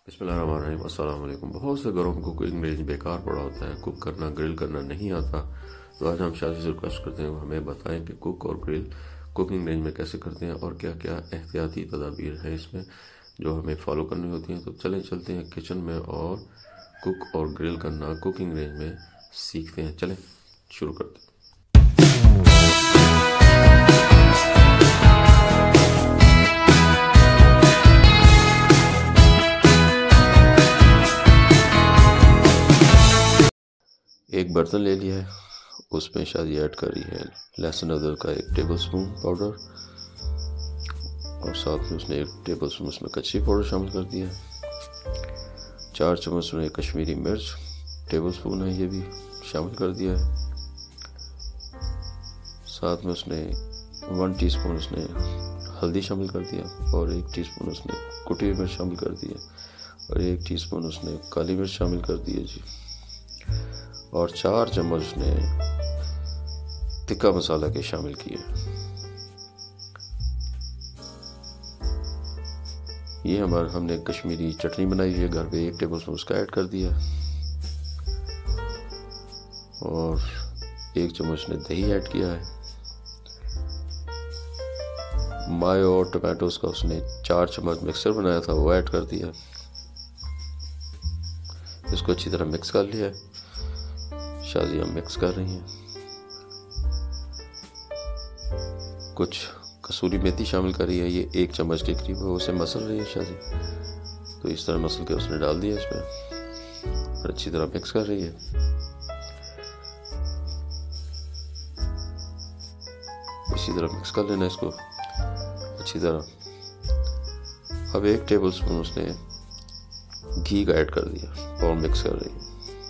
बिस्मिल्लाहिर्रहमानिर्रहीम। अस्सलाम वालेकुम। बहुत से घरों में कुकिंग रेंज बेकार पड़ा होता है, कुक करना ग्रिल करना नहीं आता। तो आज हम शादी से रिक्वेस्ट करते हैं वो हमें बताएं कि कुक और ग्रिल कुकिंग रेंज में कैसे करते हैं और क्या क्या एहतियाती तदाबीर हैं इसमें जो हमें फॉलो करनी होती हैं। तो चलते हैं किचन में और कुक और ग्रिल करना कुकिंग रेंज में सीखते हैं। चलें शुरू करते हैं। एक बर्तन ले लिया है, उसमें शादी ऐड करी है लहसुन अदरक का 1 टेबलस्पून पाउडर और साथ में उसने 1 टेबलस्पून उसमें कच्ची पाउडर शामिल कर दिया। 4 चम्मच उसने कश्मीरी मिर्च टेबलस्पून है ये भी शामिल कर दिया है। साथ में उसने 1 टीस्पून उसने हल्दी शामिल कर दिया और 1 टीस्पून उसने कुटी हुई मिर्च शामिल कर दिया और 1 टीस्पून उसने काली मिर्च शामिल कर दी है जी। और 4 चम्मच उसने तिक्का मसाला के शामिल किए। ये हमने कश्मीरी चटनी बनाई है घर पे, 1 टेबलस्पून उसका ऐड कर दिया और 1 चम्मच ने दही ऐड किया है। मायो और टमाटोस का उसने 4 चम्मच मिक्सर बनाया था वो ऐड कर दिया। इसको अच्छी तरह मिक्स कर लिया है। शादी हम मिक्स कर रही हैं। कुछ कसूरी मेथी शामिल करी है, ये 1 चम्मच के करीब है, उसे मसल रही है शादी। तो इस तरह मसल के उसने डाल दिया इसमें और अच्छी तरह मिक्स कर रही है। इसी तरह मिक्स कर लेना इसको अच्छी तरह। अब 1 टेबलस्पून उसने घी का ऐड कर दिया और मिक्स कर रही है।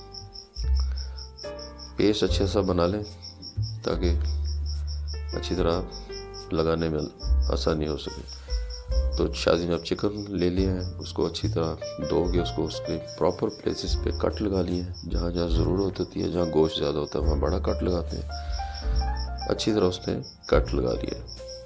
पेस्ट अच्छे सा बना लें ताकि अच्छी तरह लगाने में आसानी हो सके। तो शादी में अब चिकन ले लिया है, उसको अच्छी तरह धो के उसको उसके प्रॉपर प्लेसेस पे कट लगा लिए हैं। जहाँ जहाँ ज़रूरत होती है, जहाँ गोश्त ज़्यादा होता है वहाँ बड़ा कट लगाते हैं। अच्छी तरह उसने कट लगा लिया।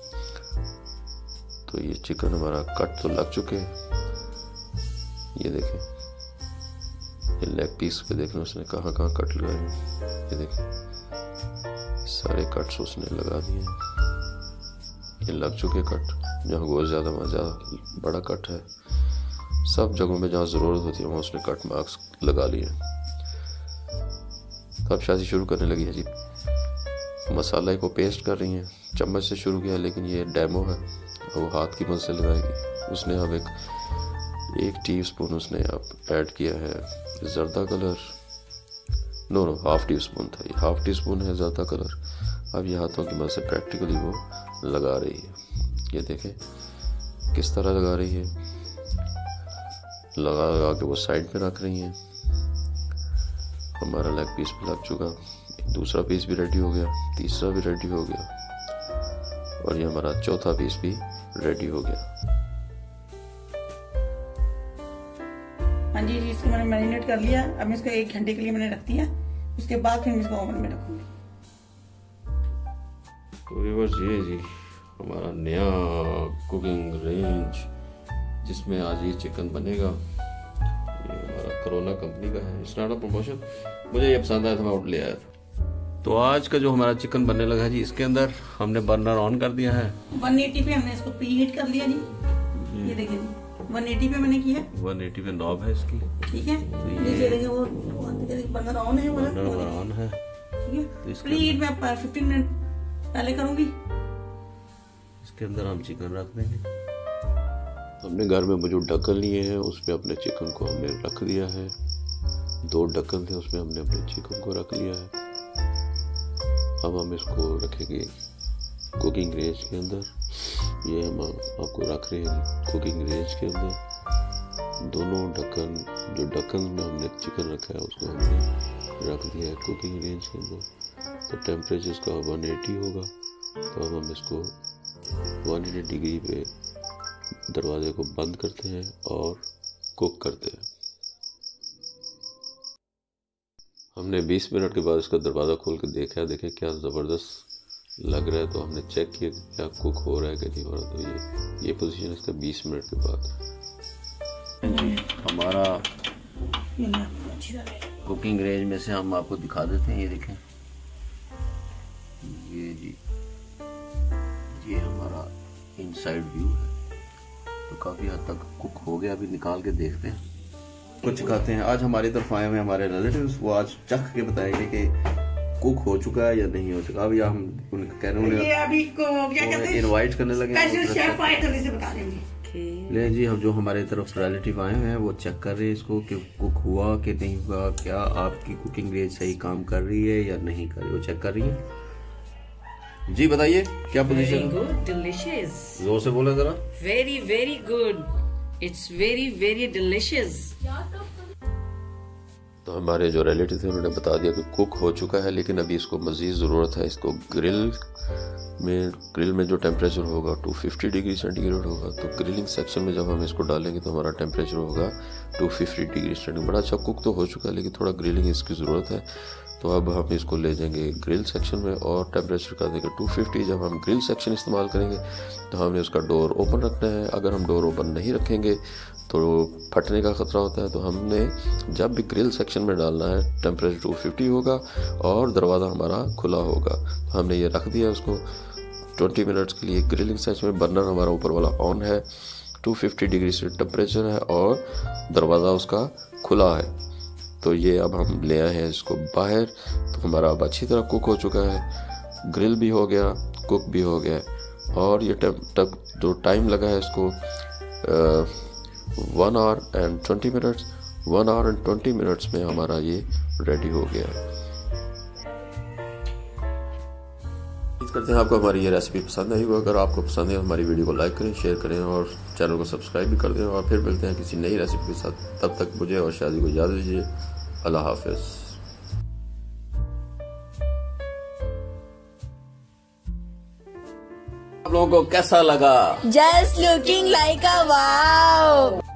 तो ये चिकन हमारा कट तो लग चुके हैं। ये देखें, ये लेग पीस पे देखना उसने कहाँ कहाँ कट लगाए हैं। ये देखें सारे कट्स उसने लगा दिए हैं। ये लग चुके कट, जहाँ गोश्त ज़्यादा वहाँ ज़्यादा बड़ा कट है। सब जगहों में जहाँ ज़रूरत होती है वहाँ उसने कट मार्क्स लगा लिए। तो अब शादी शुरू करने लगी है जी। मसाला को पेस्ट कर रही हैं। चम्मच से शुरू किया लेकिन ये डेमो है, वो हाथ की मदद से लगाएगी। उसने अब 1 टीस्पून उसने अब ऐड किया है जर्दा कलर। नो 1/2 टीस्पून था, ये 1/2 टीस्पून है जर्दा कलर। अब ये हाथों की मदद से प्रैक्टिकली वो लगा रही है। ये देखें किस तरह लगा रही है। लगा के वो साइड पे रख रही हैं। हमारा लेग पीस भी लग चुका, दूसरा पीस भी रेडी हो गया, तीसरा भी रेडी हो गया और ये हमारा चौथा पीस भी रेडी हो गया। हाँ जी, इसको मैंने मैरिनेट कर लिया। अब मैं इसको 1 घंटे के लिए मैंने रख दिया। उसके बाद फिर मैं इसको ओवन में रखूंगी। तो व्यूअर्स ये जी हमारा नया कुकिंग रेंज जिसमें आज ये चिकन बनेगा। ये हमारा कोरोना कंपनी का है, इट्स नॉट अ प्रमोशन। मुझे ये पसंद आया था, मैं ले आया था। तो आज का जो हमारा चिकन बनने लगा है जी, इसके अंदर हमने बर्नर ऑन कर दिया है। 180 पे हमने इसको प्री हीट कर लिया जी। ये देखिए जी 180 पे मैंने किया। 180 पे नॉब है इसकी, ठीक है। नीचे देखिए वो बर्नर ऑन है, बर्नर ऑन है। ठीक है। प्री हीट में 15 मिनट पहले करूंगी। इसके अंदर हम चिकन रख देंगे। हमने घर में मौजूद ढक्कन लिए हैं, उसमें अपने चिकन को हमने रख दिया है। 2 ढक्कन थे, उसमें हमने अपने चिकन को रख लिया है। अब हम इसको रखेंगे कुकिंग रेंज के अंदर। ये हम आपको रख रहे हैं कुकिंग रेंज के अंदर। दोनों ढक्कन, जो ढक्कन में हमने चिकन रखा है उसको हमने रख दिया है कुकिंग रेंज के अंदर। तो टेम्परेचर इसका 180 होगा। तो अब हम इसको 180 डिग्री पे दरवाजे को बंद करते हैं और कुक करते हैं। हमने 20 मिनट के बाद इसका दरवाज़ा खोल के देखा, देखें क्या ज़बरदस्त लग रहा है। तो हमने चेक किया कि क्या कुक हो रहा है कि नहीं हो रहा। तो ये पोजीशन इसका 20 मिनट के बाद। हमारा हमारा कुकिंग रेंज में से हम आपको दिखा देते हैं। ये देखें, ये जी, ये हमारा इनसाइड व्यू है। तो काफी हद तक कुक हो गया, अभी निकाल के देखते हैं, कुछ खाते हैं। आज हमारी तरफ आए हुए हमारे रिलेटिव्स, वो आज चख के बताएंगे कि कुक हो चुका है या नहीं हो चुका। अभी हम उनके कह रहे हैं इनवाइट करने लगे, ले जी। हम जो हमारे तरफ रिलेटिव आए हैं वो चेक कर रहे हैं इसको कि कुक हुआ कि नहीं हुआ, क्या आपकी कुकिंग रेंज सही काम कर रही है या नहीं कर रही, वो चेक कर रही है। जी बताइए क्या पोजीशन? Good, delicious. जोर से बोले जरा। Very very good, it's very very delicious. तो हमारे जो रिलेटिव थे उन्होंने बता दिया कि कुक हो चुका है, लेकिन अभी इसको मजीद ज़रूरत है। इसको ग्रिल में जो टेम्परेचर होगा 250 डिग्री सेंटीग्रेड होगा। तो ग्रिलिंग सेक्शन में जब हम इसको डालेंगे तो हमारा टेम्परेचर होगा 250 डिग्री सेंटीग्रेड। बड़ा अच्छा कुक तो हो चुका है, लेकिन थोड़ा ग्रिलिंग इसकी ज़रूरत है। तो अब हम इसको ले जाएंगे ग्रिल सेक्शन में और टेम्परेचर कर देंगे 250। जब हम ग्रिल सेक्शन इस्तेमाल करेंगे तो हमने उसका डोर ओपन रखना है। अगर हम डोर ओपन नहीं रखेंगे तो फटने का ख़तरा होता है। तो हमने जब भी ग्रिल सेक्शन में डालना है टेम्परेचर 250 होगा और दरवाज़ा हमारा खुला होगा। तो हमने ये रख दिया उसको 20 मिनट्स के लिए ग्रिलिंग सेक्शन में। बर्नर हमारा ऊपर वाला ऑन है, 250 डिग्री से टेम्परेचर है और दरवाज़ा उसका खुला है। तो ये अब हम ले आए हैं इसको बाहर। तो हमारा अब अच्छी तरह कुक हो चुका है, ग्रिल भी हो गया, कुक भी हो गया। और ये जो टाइम लगा है इसको 1 hour and 20 minutes, 1 hour and 20 minutes में हमारा ये रेडी हो गया। उम्मीद करते हैं आपको हमारी ये रेसिपी पसंद आई होगी। अगर आपको पसंद है हमारी वीडियो को लाइक करें, शेयर करें और चैनल को सब्सक्राइब भी कर दें। और फिर मिलते हैं किसी नई रेसिपी के साथ। तब तक मुझे और शादी को इजाज़त दीजिए। अल्लाह हाफिज़। आप लोगों को कैसा लगा? Just looking like a wow.